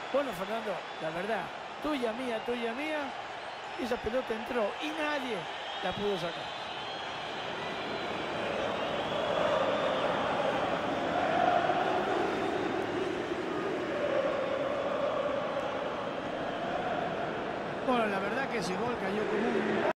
Bueno, Fernando, la verdad, tuya, mía, esa pelota entró y nadie la pudo sacar. Bueno, la verdad que ese gol cayó como un